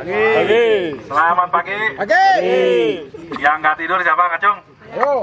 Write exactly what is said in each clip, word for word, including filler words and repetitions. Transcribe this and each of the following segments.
Pagi. Selamat pagi. Pagi. Yang nggak tidur siapa, Kacung? Ayo.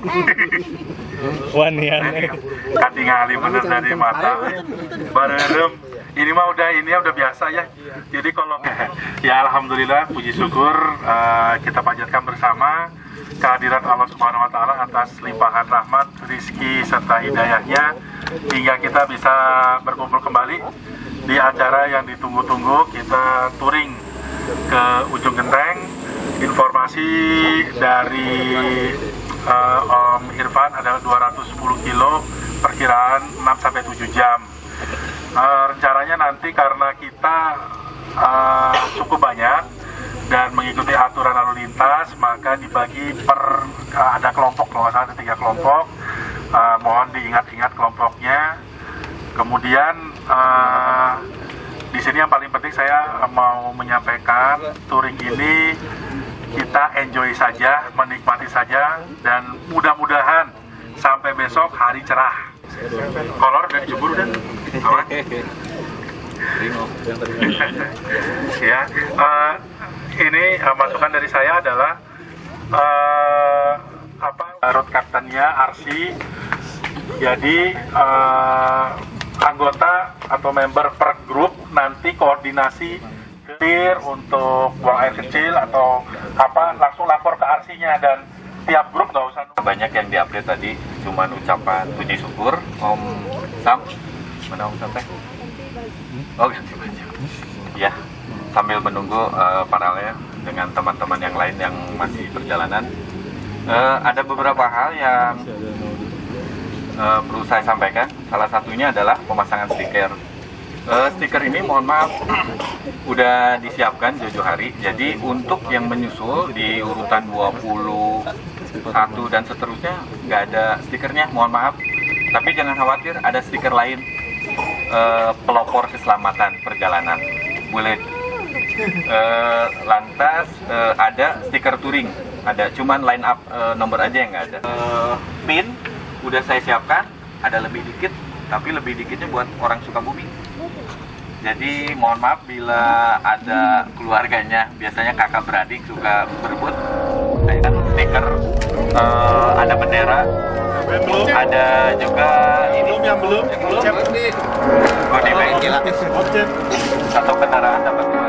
Wanian. Katingali bener dari mata. Bareng. Ini mah udah ini udah biasa ya. Jadi kalau ya alhamdulillah, puji syukur uh, kita panjatkan bersama kehadiran Allah Subhanahu wa taala atas limpahan rahmat, rizki serta hidayahnya hingga kita bisa berkumpul kembali di acara yang ditunggu-tunggu. Kita touring ke Ujung Genteng. Informasi dari uh, Om Irfan adalah dua ratus sepuluh kilo, perkiraan enam sampai tujuh jam. Uh, rencananya nanti karena kita uh, cukup banyak dan mengikuti aturan lalu lintas, maka dibagi per uh, ada kelompok, kalau nggak salah ada tiga kelompok. Uh, mohon diingat-ingat kelompoknya. Kemudian uh, di sini yang paling penting saya mau menyampaikan, touring ini kita enjoy saja, menikmati saja, dan mudah-mudahan sampai besok hari cerah. Kolor udah dijemur udah? Aman? Ya, uh, ini uh, masukan dari saya adalah uh, apa road captain-nya Arsi. Jadi uh, anggota atau member per grup nanti koordinasi clear untuk buang air kecil atau apa langsung lapor ke Arsinya, dan tiap grup nggak usah. Banyak yang diupdate tadi, cuman ucapan puji syukur. Om Sam, mana Om Sam teh? Oh ganti baju. Ya, sambil menunggu uh, paralel dengan teman-teman yang lain yang masih perjalanan, uh, ada beberapa hal yang uh, perlu saya sampaikan. Salah satunya adalah pemasangan stiker. Uh, stiker ini mohon maaf udah disiapkan jauh-jauh hari. Jadi untuk yang menyusul di urutan dua puluh satu dan seterusnya nggak ada stikernya, mohon maaf. Tapi jangan khawatir, ada stiker lain, uh, pelopor keselamatan perjalanan boleh. Uh, lantas uh, ada stiker touring, ada cuman line up uh, nomor aja yang nggak ada. Uh, pin udah saya siapkan, ada lebih dikit, tapi lebih dikitnya buat orang Sukabumi. Jadi mohon maaf bila ada keluarganya, biasanya kakak beradik suka berebut. Saya kan stiker, uh, ada bendera, belum. Ada juga ini Belum yang belum. yang belum. Body bag. Satu kendaraan dapat dua.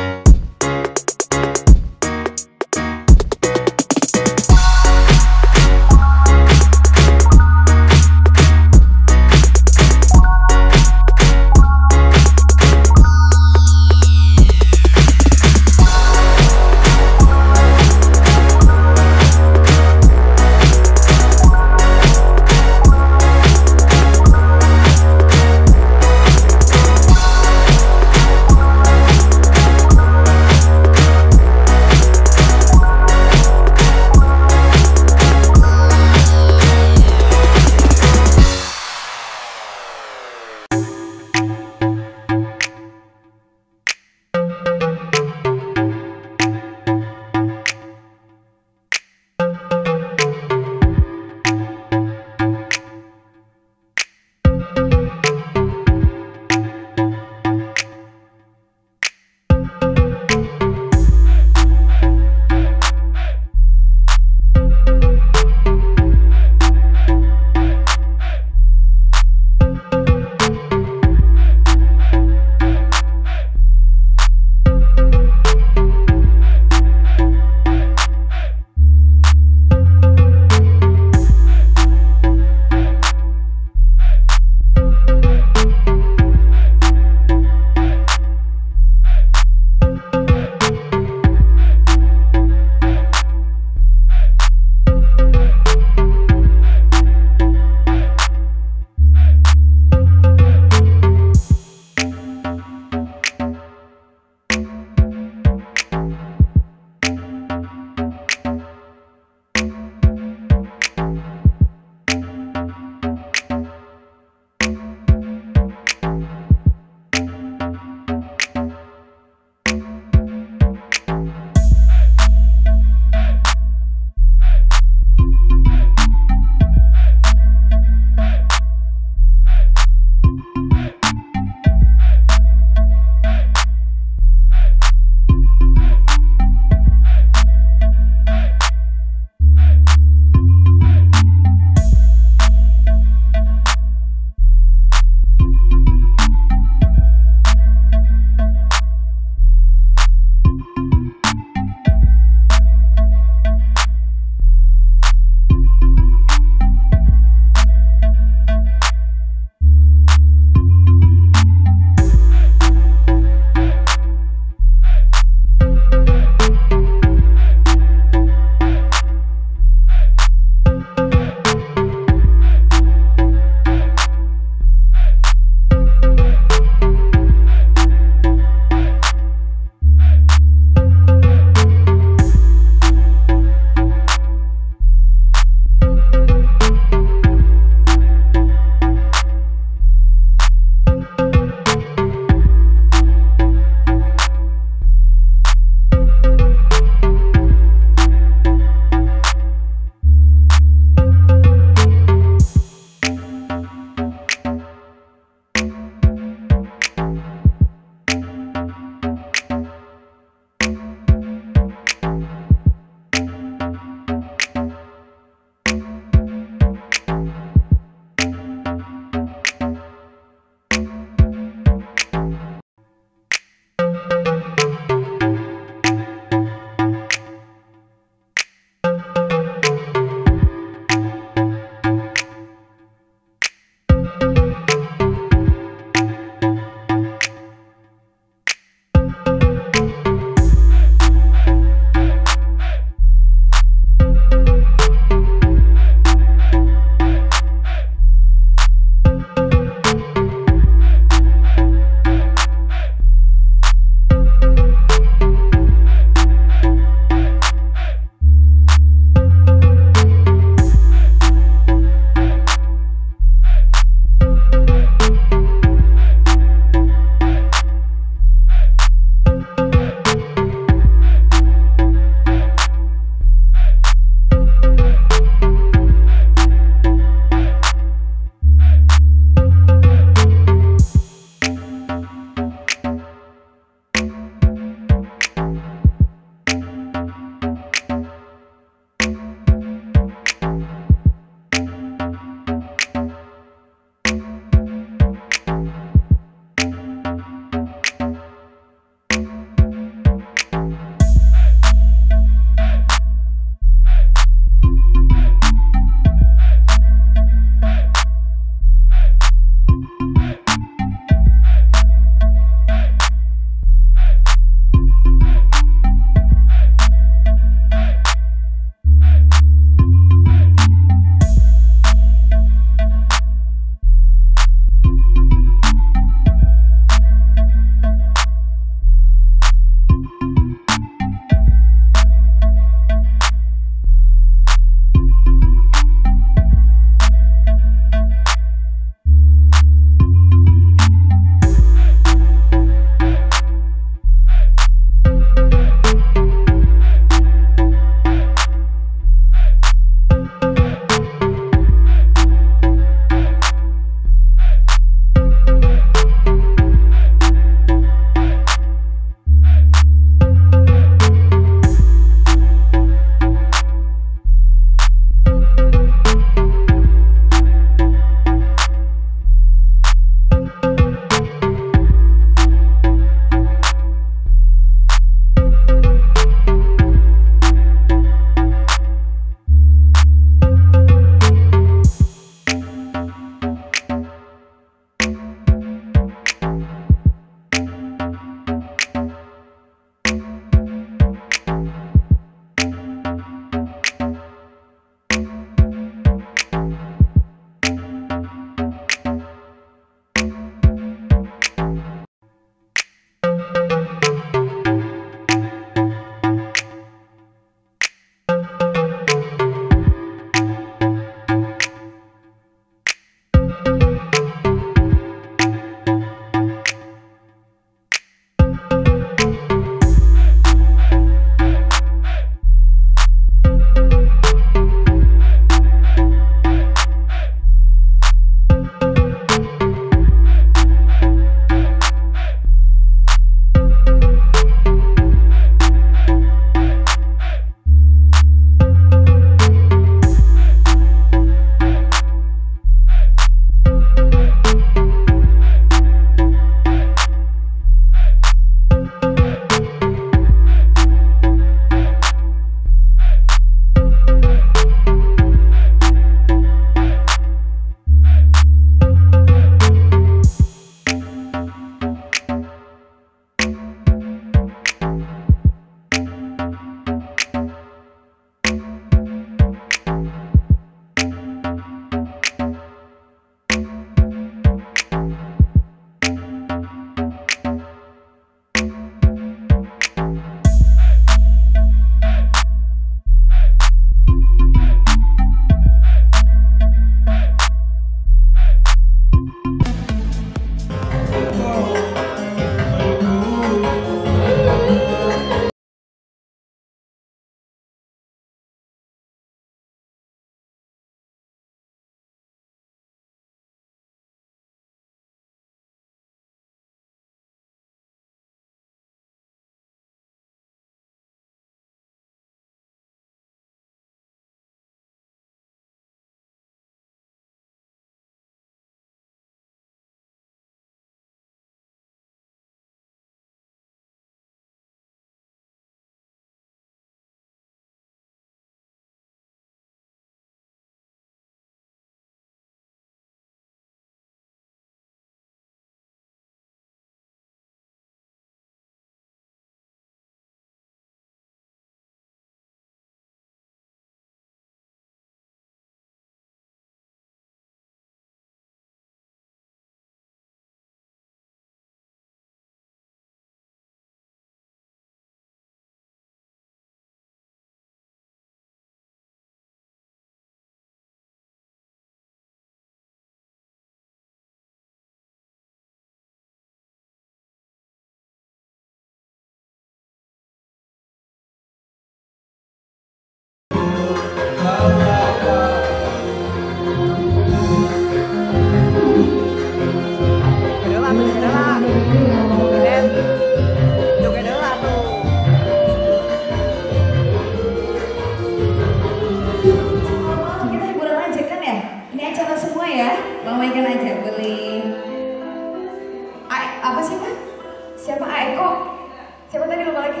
abaikan aja, boleh. A, apa siapa? Siapa Aeko? Siapa tadi lupa lagi?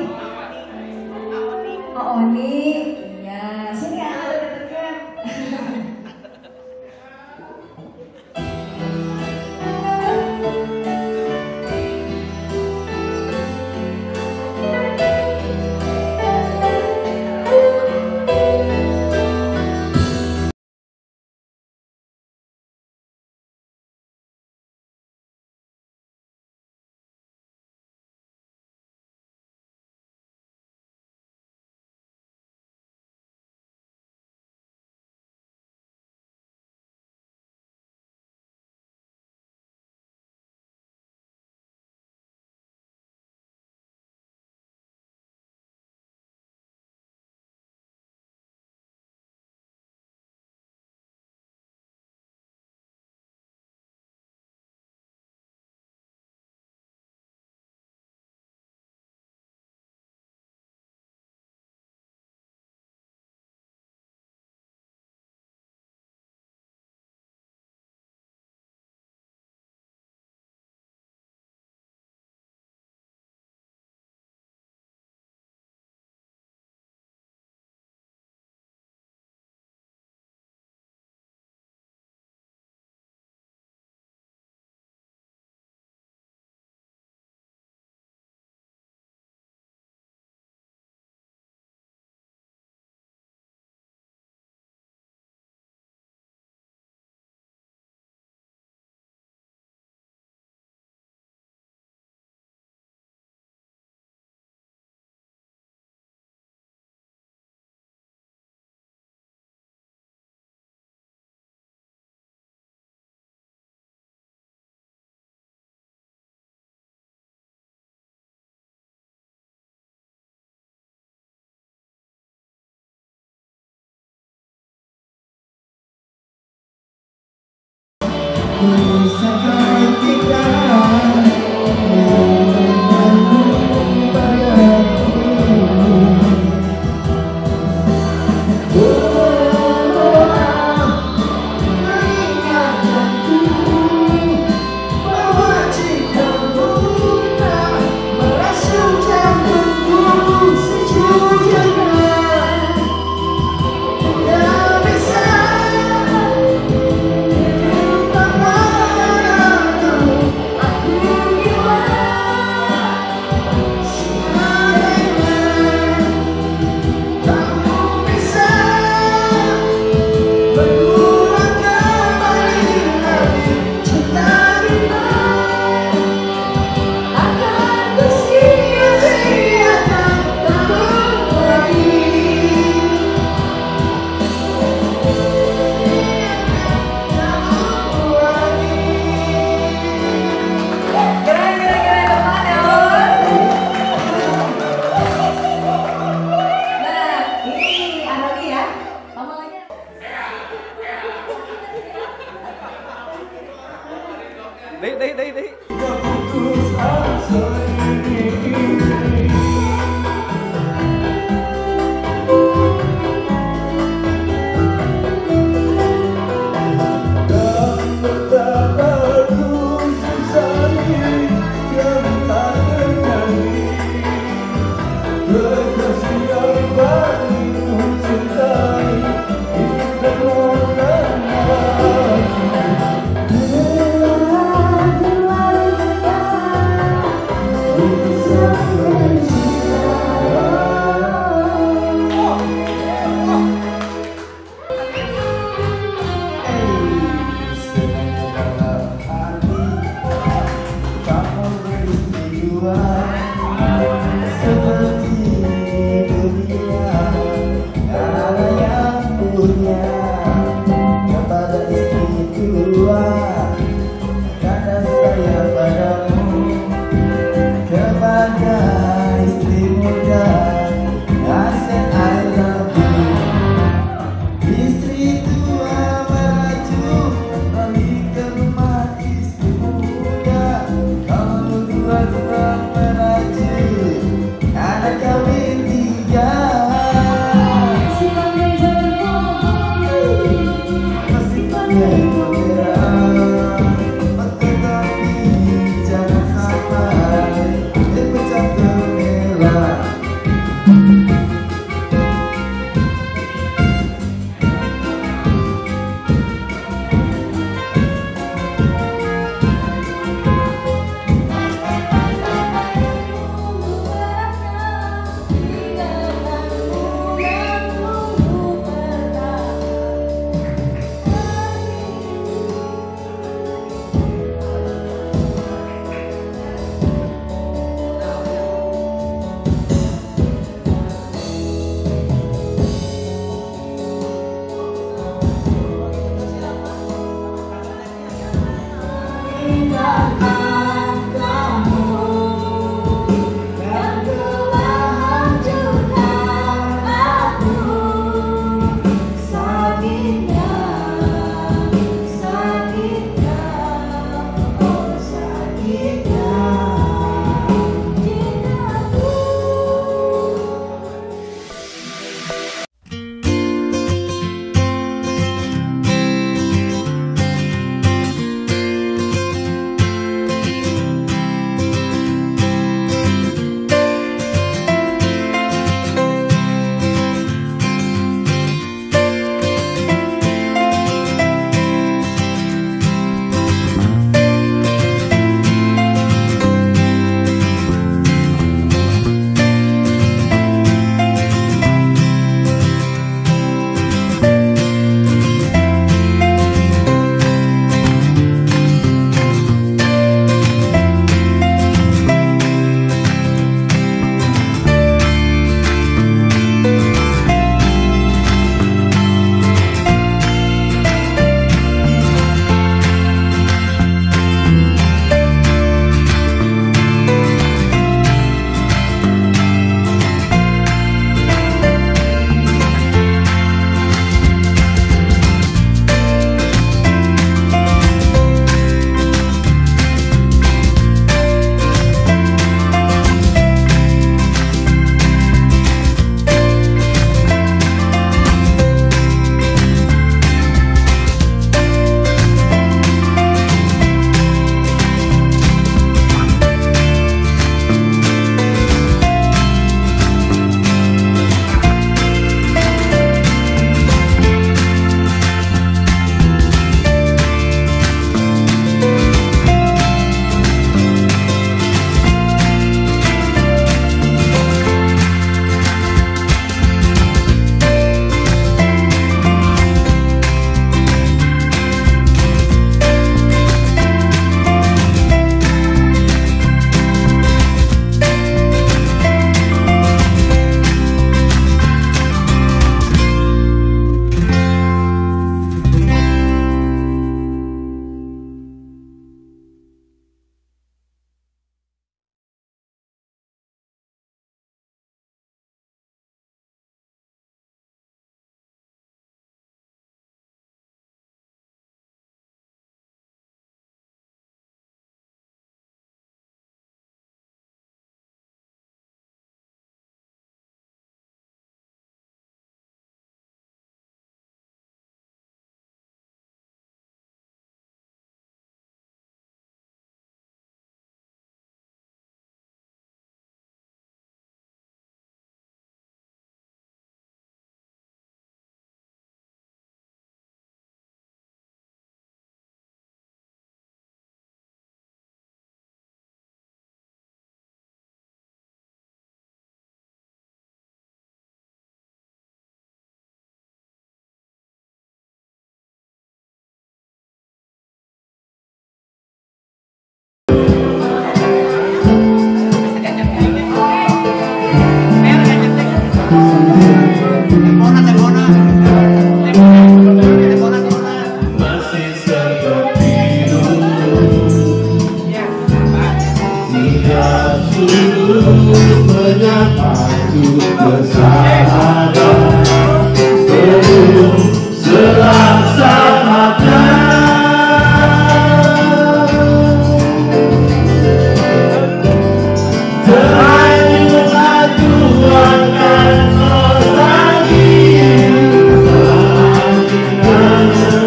Oh Oni. Iya, sini ya, ada dekat-dekat. Đấy, đấy, đấy, đấy. Anak kami tiga. Masih seperti dulu, tidak suruh menyapaku bersahabat, belum selaksanakan. Terlanjur aku akan nostalgia, selanjutnya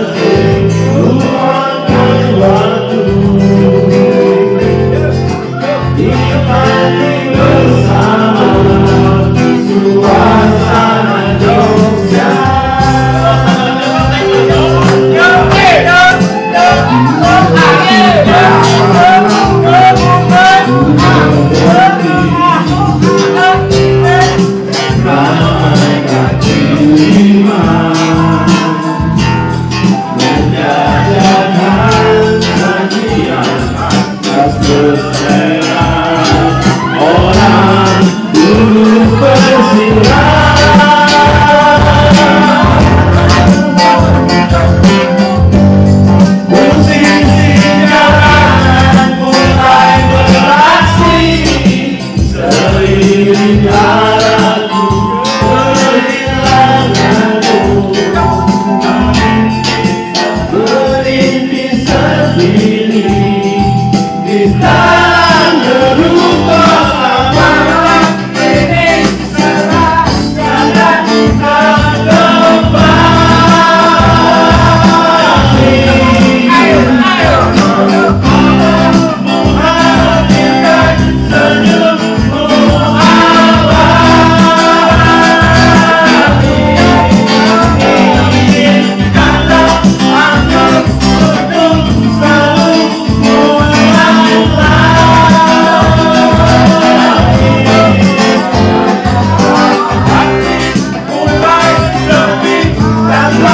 luangkan waktu nikmati bersama suasana Jogja. Ramaikan jiwa, menjajakan sajian atas bersera orang dulu musisi jalanan mulai beraksi, seiring arahku kehilanganmu, merintis sendiri di dalam gedung pertama. Ini serah jalan ke kembali. Ayo, ayo, menghadirkan senyummu abadi. Izinkanlah aku untuk selalu mengulang hati mulai sepi tanpa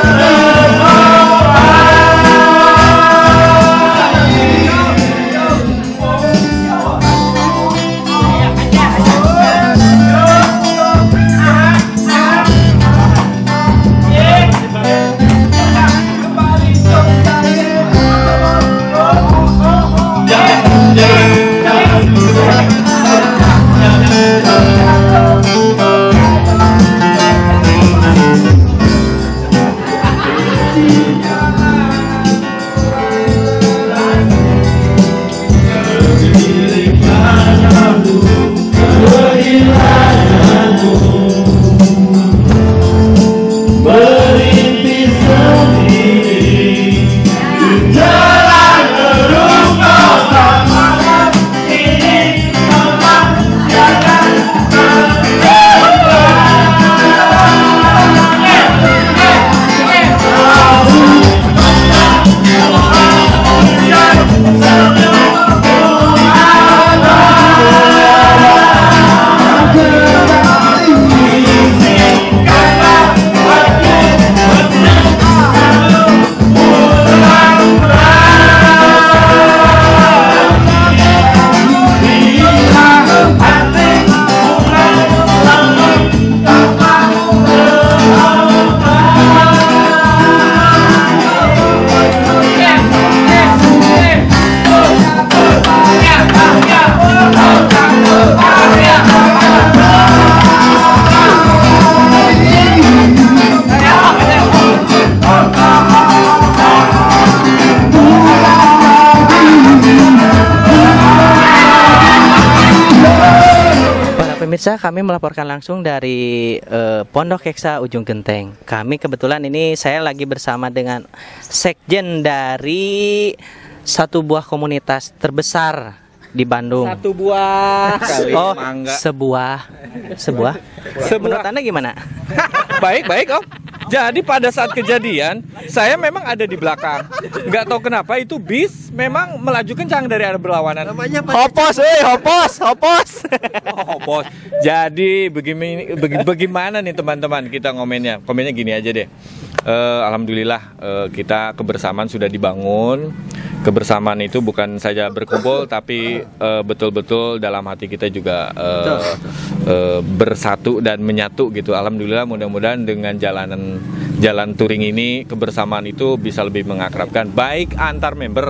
berintis sendiri di jalan gedung pertama. Ini memang jalan ke Pemirsa, kami melaporkan langsung dari eh, Pondok Heksa Ujung Genteng. Kami kebetulan ini saya lagi bersama dengan sekjen dari satu buah komunitas terbesar di Bandung. Satu buah kali Oh, mangga. sebuah, sebuah. Menurut Anda gimana? Baik, baik Om. Jadi pada saat kejadian, saya memang ada di belakang. Nggak tahu kenapa itu bis memang melaju kencang dari arah berlawanan. Namanya hopos, eh, hopos, hopos. Oh, hopos. Jadi begini, bagi- bagaimana nih teman-teman kita ngomennya? Komennya gini aja deh. Eh, Alhamdulillah eh, kita kebersamaan sudah dibangun. Kebersamaan itu bukan saja berkumpul, tapi eh, betul-betul dalam hati kita juga eh, eh, bersatu dan menyatu gitu. Alhamdulillah, mudah-mudahan dengan jalanan jalan touring ini kebersamaan itu bisa lebih mengakrabkan, baik antar member,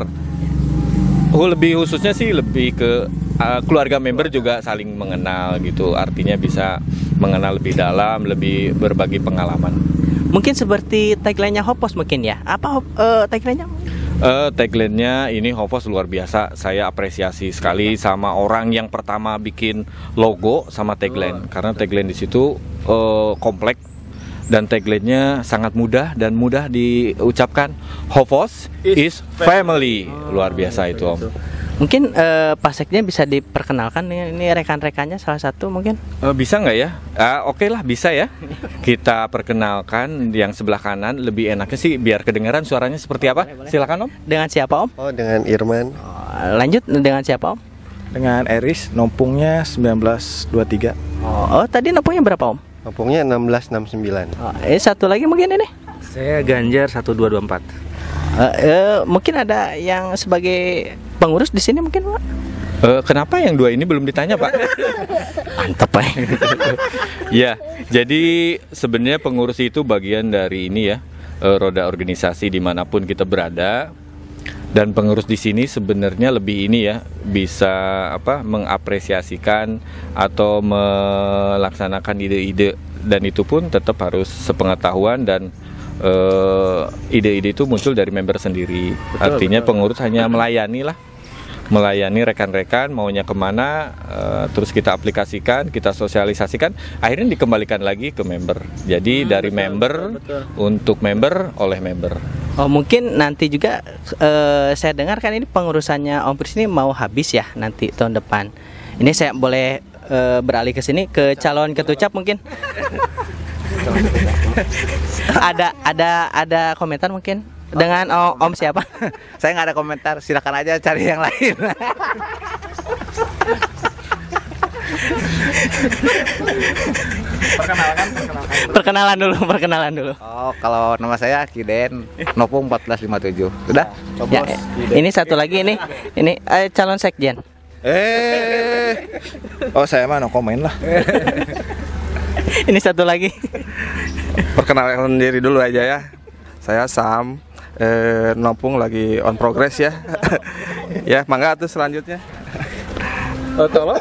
oh, lebih khususnya sih lebih ke uh, keluarga member juga saling mengenal gitu. Artinya bisa mengenal lebih dalam, lebih berbagi pengalaman. Mungkin seperti tagline-nya Hovos mungkin ya. Apa uh, tagline-nya? Uh, tagline-nya ini Hovos luar biasa. Saya apresiasi sekali sama orang yang pertama bikin logo sama tagline, karena tagline di situ uh, kompleks dan tagline-nya sangat mudah dan mudah diucapkan. Hovos is family. Luar biasa itu, Om. Mungkin uh, Pak Sekjen bisa diperkenalkan nih, ini rekan-rekannya salah satu mungkin. Uh, bisa nggak ya? Uh, Oke okay lah, bisa ya. Kita perkenalkan yang sebelah kanan. Lebih enaknya sih biar kedengaran suaranya seperti apa. Boleh, boleh. Silakan, Om. Dengan siapa, Om? Oh, dengan Irman. Oh, lanjut dengan siapa, Om? Dengan Eris, nompungnya seribu sembilan ratus dua puluh tiga. Oh, oh tadi nompungnya berapa, Om? Nompungnya seribu enam ratus enam puluh sembilan. Oh, eh satu lagi mungkin ini. Saya Ganjar seribu dua ratus dua puluh empat. Uh, uh, mungkin ada yang sebagai pengurus di sini mungkin, Pak? Uh, kenapa yang dua ini belum ditanya, Pak? Mantap, Pak. Ya, jadi sebenarnya pengurus itu bagian dari ini ya, uh, roda organisasi dimanapun kita berada. Dan pengurus di sini sebenarnya lebih ini ya, bisa apa mengapresiasikan atau melaksanakan ide-ide, dan itu pun tetap harus sepengetahuan dan Uh, ide-ide itu muncul dari member sendiri. Betul, artinya betul. Pengurus hanya melayani lah, melayani rekan-rekan maunya kemana, uh, terus kita aplikasikan, kita sosialisasikan, akhirnya dikembalikan lagi ke member. Jadi hmm, dari betul, member betul. Untuk member oleh member. Oh, mungkin nanti juga uh, saya dengar kan ini pengurusannya Om Pris ini mau habis ya nanti tahun depan. Ini saya boleh uh, beralih ke sini ke calon ketucap mungkin. ada ada ada komentar mungkin dengan om, om siapa? Saya nggak ada komentar, silakan aja cari yang lain. Perkenalan, perkenalan dulu, perkenalan dulu. Oh, kalau nama saya Kiden, Nopung empat belas lima puluh tujuh. Sudah? Ya, ini satu lagi ini, ini eh, calon sekjen. Eh, oh saya mah no komen lah. Ini satu lagi. Perkenalkan diri dulu aja ya. Saya Sam, eh, Nompung lagi on progress ya. Ya, mangga tuh selanjutnya. Oh, tolong.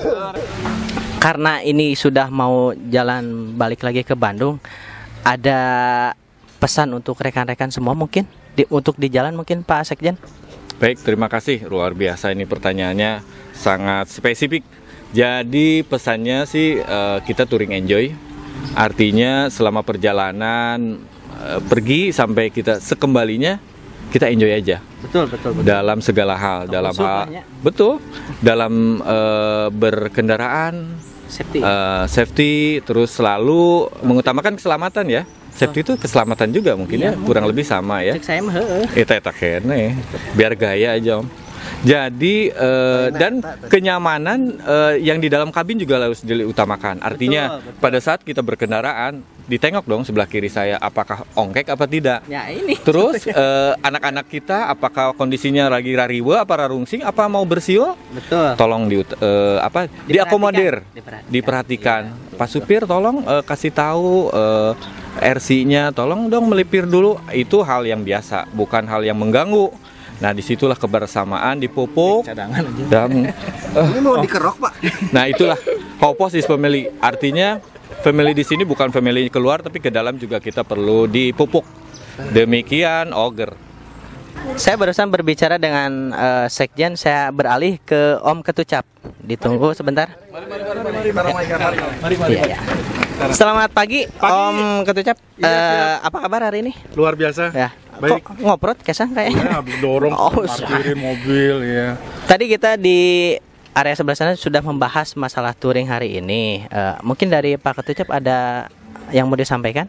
Karena ini sudah mau jalan balik lagi ke Bandung, ada pesan untuk rekan-rekan semua mungkin di, untuk di jalan mungkin Pak Sekjen. Baik, terima kasih. Luar biasa ini pertanyaannya, sangat spesifik. Jadi pesannya sih uh, kita touring enjoy. Artinya selama perjalanan uh, pergi sampai kita sekembalinya kita enjoy aja. Betul, betul, betul. Dalam segala hal, dalam hal betul, dalam uh, berkendaraan, safety. Uh, safety, terus selalu mengutamakan keselamatan ya. Safety itu keselamatan juga mungkin iya, ya, kurang lebih sama ya. Cek saya mah heeh. Eta eta kene, biar gaya aja, Om. Jadi uh, dan kenyamanan uh, yang di dalam kabin juga harus diutamakan. Artinya betul, betul. Pada saat kita berkendaraan ditengok dong sebelah kiri saya apakah ongkek apa tidak. Ya ini. Terus uh, anak-anak kita apakah kondisinya lagi rariwe apa rarungsing apa mau bersiul? Betul. Tolong di uh, apa diperhatikan. diakomodir, diperhatikan. diperhatikan. Ya, Pak supir tolong uh, kasih tahu uh, R C-nya, tolong dong melipir dulu. Itu hal yang biasa, bukan hal yang mengganggu. Nah disitulah kebersamaan dipupuk dan uh, ini mau dikerok Pak. Nah itulah Hovos is family. Artinya family di sini bukan family keluar tapi ke dalam juga kita perlu dipupuk. Demikian Oger. Saya barusan berbicara dengan uh, Sekjen, saya beralih ke Om Ketucap. Ditunggu sebentar. Mari mari mari mari mari mari mari. Iya, iya. Selamat pagi, pagi. Om Ketucap. Iya, uh, apa kabar hari ini? Luar biasa. Ya. Baik. Kok ngoprot kesang kayaknya? Ya, dorong, oh, parkirin mobil ya. Tadi kita di area sebelah sana sudah membahas masalah touring hari ini. Uh, mungkin dari Pak Ketucap ada yang mau disampaikan?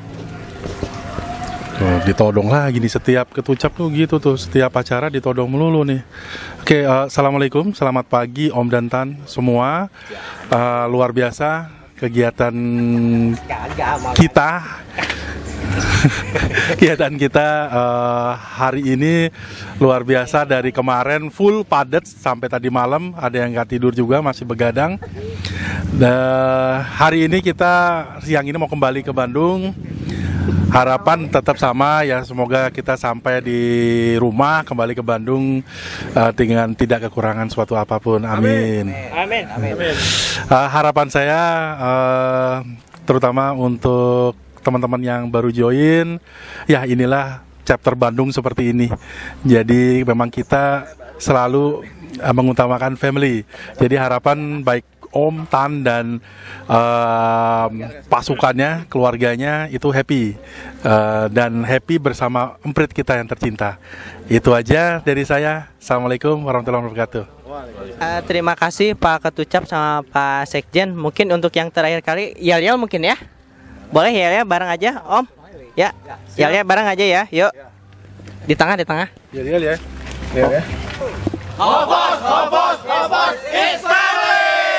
Tuh, ditodong lagi nih setiap ketucap tuh gitu tuh, setiap acara ditodong melulu nih. Oke, uh, assalamualaikum, selamat pagi Om dan Tan semua. Uh, luar biasa kegiatan kita Kegiatan kita uh, hari ini luar biasa, dari kemarin full padat sampai tadi malam, ada yang nggak tidur juga masih begadang. Dan hari ini kita siang ini mau kembali ke Bandung. Harapan tetap sama ya, semoga kita sampai di rumah kembali ke Bandung uh, dengan tidak kekurangan suatu apapun. Amin. Amin. Amin. Amin. Uh, harapan saya uh, terutama untuk teman-teman yang baru join, ya inilah chapter Bandung seperti ini. Jadi memang kita selalu uh, mengutamakan family. Jadi harapan baik Om, Tan, dan uh, pasukannya, keluarganya itu happy uh, dan happy bersama emprit kita yang tercinta. Itu aja dari saya. Assalamualaikum warahmatullahi wabarakatuh. Uh, terima kasih Pak Ketucap sama Pak Sekjen. Mungkin untuk yang terakhir kali, Yel-Yel mungkin ya? Boleh Yel-Yel bareng aja Om? Ya, Yel-Yel bareng aja ya, yuk. Di tengah, di tengah. Yel-Yel ya. Yel ya. Hobos, hobos, hobos, it's family!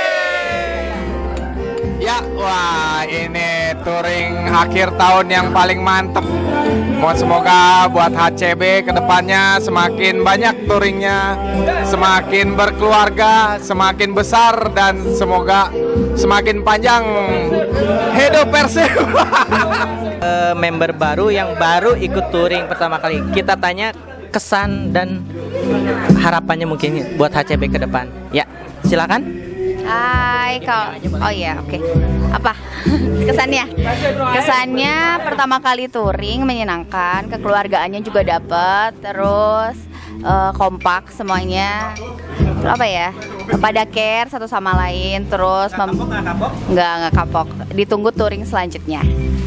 Ya, wah ini touring akhir tahun yang paling mantep. Mohon semoga buat H C B kedepannya semakin banyak touringnya, semakin berkeluarga, semakin besar, dan semoga semakin panjang. Hidup Persib. uh, member baru yang baru ikut touring pertama kali, kita tanya kesan dan harapannya mungkin buat H C B ke depan. Ya, silakan. Hai, kau. Oh iya, oke. Okay. Apa kesannya? Kesannya pertama kali touring menyenangkan, kekeluargaannya juga dapat, terus uh, kompak semuanya. Terus apa ya? Pada care satu sama lain, terus mem- nggak nggak kapok. Ditunggu touring selanjutnya.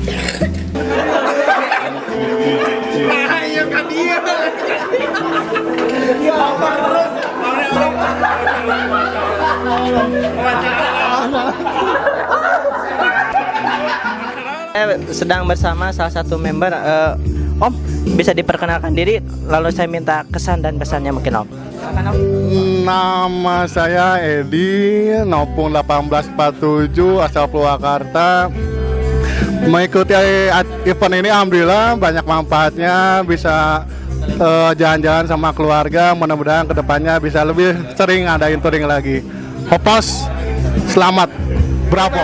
Saya sedang bersama salah satu member. uh, Om, bisa diperkenalkan diri, lalu saya minta kesan dan pesannya mungkin Om. Silakan Om. Nama saya Edi, Nopung delapan belas empat puluh tujuh, asal Purwakarta. Mengikuti event ini alhamdulillah banyak manfaatnya, bisa uh, jalan-jalan sama keluarga. Mudah-mudahan kedepannya bisa lebih sering adain touring lagi. Hopos, selamat, bravo.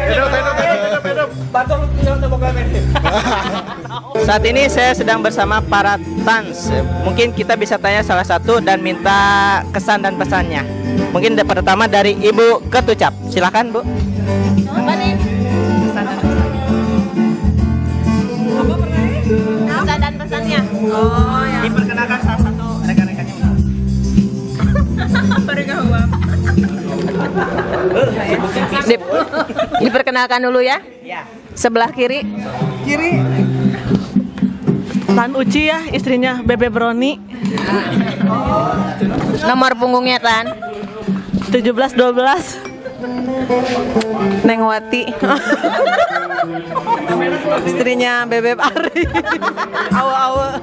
Saat ini saya sedang bersama para Tans. Mungkin kita bisa tanya salah satu dan minta kesan dan pesannya. Mungkin pertama dari Ibu Ketucap. Silakan Bu. Apa nih? Kesan dan pesannya. Kesan dan pesannya. Oh ya. Diperkenalkan salah satu rekan-rekannya. Dip, diperkenalkan dulu ya. Ya. Sebelah kiri. Kiri. Tan Uci ya, istrinya Bebe Broni. Nomor punggungnya Tan. tujuh belas dua belas. Neng Wati. Istrinya Bebe Ari. Awa-awa.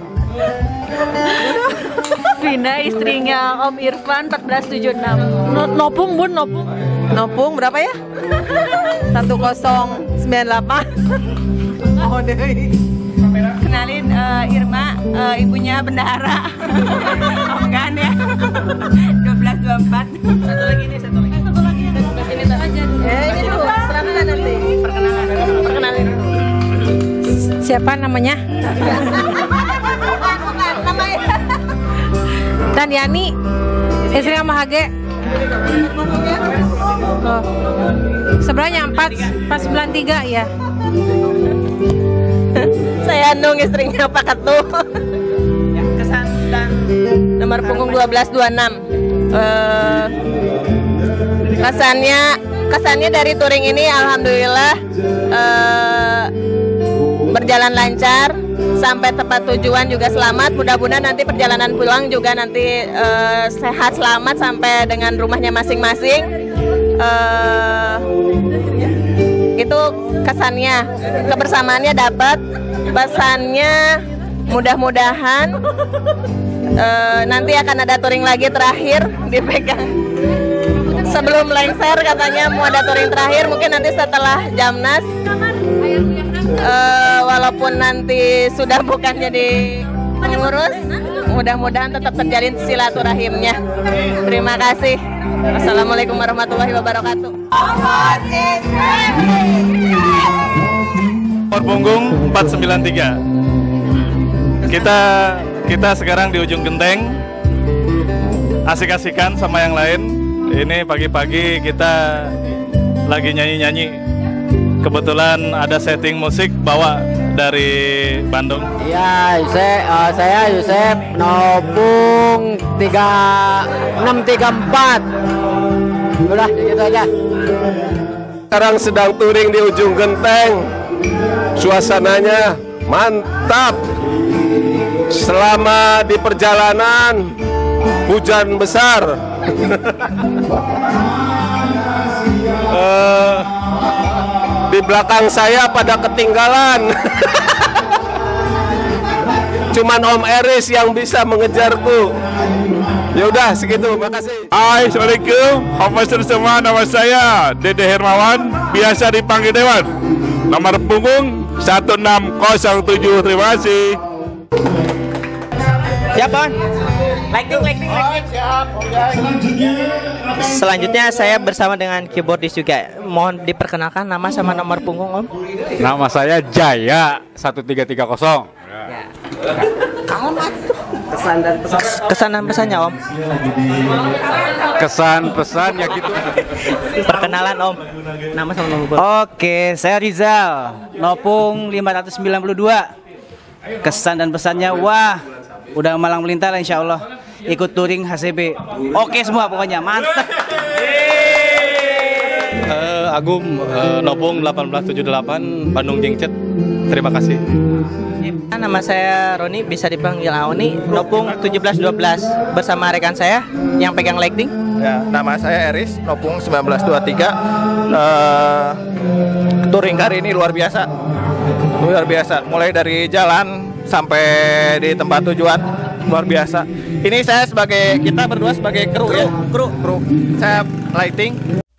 Vina istrinya Om Irfan empat belas tujuh enam. No, nopung Bun, nopung. Nopung berapa ya? satu kosong sembilan delapan. Oh deh. Kenalin uh, Irma, uh, ibunya bendahara. Om Gan ya. dua belas dua puluh empat. Satu lagi nih, satu lagi. Satu lagi ya. Sini aja. Eh, ini dulu. Perkenalan nanti. Perkenalan. Perkenalan. Siapa namanya? Bukan namanya. Dan Yani, istri sama Hage. Oh. Sebenarnya empat sembilan tiga ya. Saya Nung, istrinya Pak Ketu. Ya, kesan dan Nomor punggung dua belas dua puluh enam. Uh, kesannya kesannya dari touring ini alhamdulillah uh, berjalan lancar sampai tempat tujuan juga selamat. Mudah-mudahan nanti perjalanan pulang juga nanti uh, sehat selamat sampai dengan rumahnya masing-masing. Uh, itu kesannya, kebersamaannya dapat. Pesannya mudah-mudahan uh, nanti akan ada touring lagi terakhir dipegang sebelum lengser, katanya mau ada touring terakhir mungkin nanti setelah Jamnas. eh, walaupun nanti sudah bukan jadi pengurus, mudah-mudahan tetap terjalin silaturahimnya. Terima kasih. Assalamualaikum warahmatullahi wabarakatuh. Nomor punggung empat sembilan tiga. Kita kita sekarang di ujung genteng, asik-asikan sama yang lain. Ini pagi-pagi kita lagi nyanyi-nyanyi. Kebetulan ada setting musik bawa dari Bandung. Iya, Yusef, uh, saya Yusef Nopung tiga enam tiga empat. Udah gitu aja. Sekarang sedang touring di ujung genteng. Suasananya mantap. Selama di perjalanan hujan besar. uh, di belakang saya pada ketinggalan. Cuman Om Eris yang bisa mengejarku. Ya udah segitu, makasih. Hai, Assalamualaikum. Hafizur semua, nama saya Dede Hermawan, biasa dipanggil Dewan. Nomor punggung satu enam nol tujuh. Terima kasih. Siap, On? Lighting, lighting, lighting. Selanjutnya saya bersama dengan keyboardis juga. Mohon diperkenalkan nama sama nomor punggung, Om. Nama saya Jaya satu tiga tiga nol. Ya. Alamat. Kesan dan pesan. Kesan dan pesannya, Om. Kesan pesan ya gitu. Perkenalan, Om. Nama sama nomor punggung. Oke, saya Rizal, Nopung lima ratus sembilan puluh dua. Kesan dan pesannya, wah, udah malang melintang insya Allah. Ikut touring H C B. Oke semua pokoknya, mantap. Uh, Agung, uh, Nopung delapan belas tujuh delapan, Bandung Jengcet. Terima kasih. Nama saya Roni, bisa dipanggil Aoni. Nopung tujuh belas dua belas bersama rekan saya yang pegang lighting. Ya, nama saya Eris, Nopung seribu sembilan ratus dua puluh tiga. Uh, touring kali ini luar biasa. Luar biasa, mulai dari jalan sampai di tempat tujuan, luar biasa. Ini saya sebagai, kita berdua sebagai kru ya, kru, kru. Saya lighting.